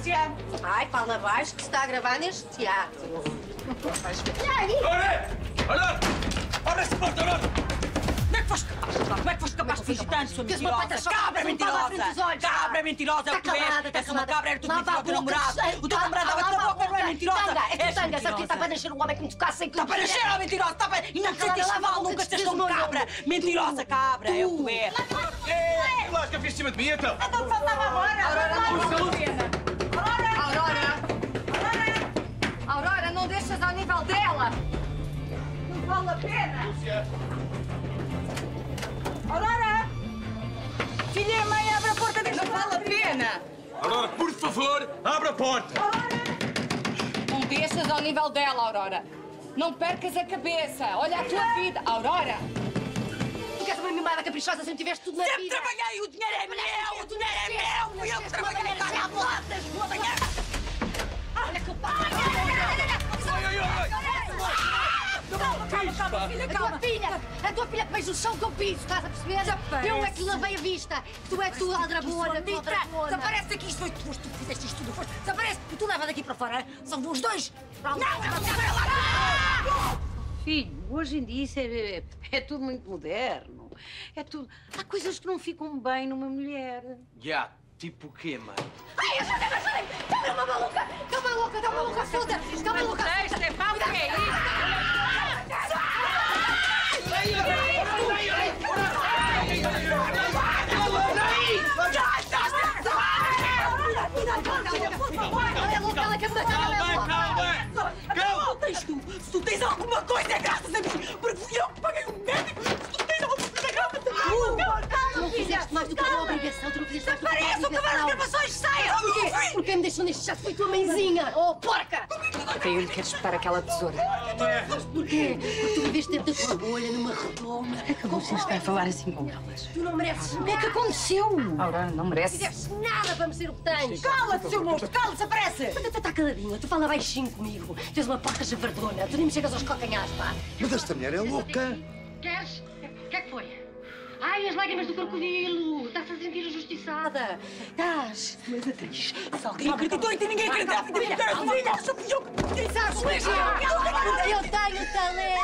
Lúcia! Ai, fala baixo que se está a gravar neste teatro. Olha! Olha! Abre essa porta, olha! Como é que foste capaz de fingir tanto, sua Tens uma mentirosa? pata só Cabra que não estava à frente dos mentirosa! olhos, Cabra mentirosa, é o que tu és! És uma cabra, era tu que mentiu ao teu namorado! O teu namorado dava-te na boca, não é mentirosa! Tanga, é És tanga, sabe que está mentirosa! para nascer um homem que me tocasse sem que Está para nascer, ó mentirosa! Está para... E não te sentiste mal, nunca estás como cabra! Mentirosa, cabra, é o que tu és! Ei, que lasca fez em cima de mim, então? Então faltava agora! Aurora, não deixas ao nível dela! Não vale a pena! Lúcia! Aurora! Filha e mãe, abre a porta desta... Não vale a pena! Aurora, por favor, abre a porta! Não deixas ao nível dela, Aurora. Não percas a cabeça. Olha a tua vida. Aurora! Tu queres uma mimada caprichosa se não tiveste tudo na Sempre vida? trabalhei, o dinheiro é meu! O dinheiro é meu! Fui eu que trabalhei! Olha a plata! Vou apanhar! Olha que eu pago! Ai, ai, ai! Calma, filha, calma! A tua filha que beija o chão que eu piso, estás a perceber? Desaparece. Eu é que lavei a vista. Tu és tu, aldrabona, tu aldrabona. Desaparece daqui, isto foi tu que fizeste isto tudo. Desaparece e tu leva daqui para fora. São os dois. Não, Filho, hoje em dia isso é tudo muito moderno. É tudo... Há coisas que não ficam bem numa mulher. Já, tipo o quê, mãe? Ai, ajudem-me! Está uma maluca! Está uma maluca solta! Está uma maluca solta! Stefão, o que é isto? Ela quer me dar Calma! Se tu tens alguma coisa, é graças a mim. Porque fui eu que paguei um médico. Se tu tens alguma coisa, Tu não fizeste mais do que a tua obrigação, tu não fizeste mais do que a tua Apareçam, acabaram as obrigação. gravações, saia! Porquê? Porque me deixou neste chato, foi tua mãezinha, oh porca! Até eu lhe quero espetar aquela tesoura. Porquê? Porque tu viveste dentro da tua bolha, numa redoma. Como você está a falar assim com elas? Tu não mereces O nada. que é que aconteceu? Aurora, não Não merece. fizeste nada para merecer o que tens. Cala-te, seu monstro! Cala-te, aparece! Tu está caladinha, tu fala baixinho comigo. Tens uma porca javardona, tu nem me chegas aos calcanhares, pá. Mas esta mulher é louca. Queres? O que é que foi? Ai, as lágrimas do crocodilo! Estás a sentir injustiçada! Estás? Mas atriz, se alguém acreditou em ti, ninguém acreditava em ti. Filha, só fui eu que disse. Sabes mesmo? Eu tenho talento!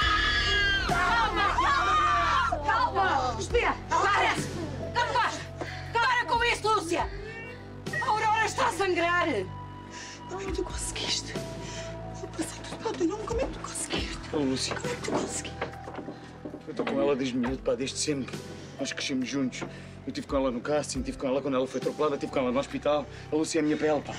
Calma! Espera! Aparece! Não faz! Para com isso, Lúcia! A Aurora está a sangrar! Como é que tu conseguiste? Eu passei tudo para o teu nome, como é que tu conseguiste? Ô, Lúcia, Como é que tu conseguiste? eu estou com ela desde miúdo, pá, desde sempre. Nós crescemos juntos. Eu estive com ela no casting, estive com ela quando ela foi atropelada, estive com ela no hospital. A Lúcia é a minha pele, pá.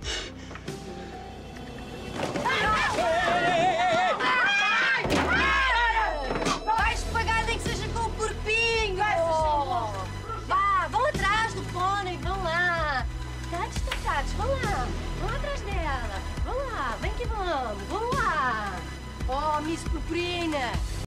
Vais pagar nem que seja com o corpinho! Vá, vão atrás do pônei, vão lá! Está destacados, vão lá! Vão atrás dela! Vão lá, vem que vamos! Vão lá! Oh, Miss Purpurina!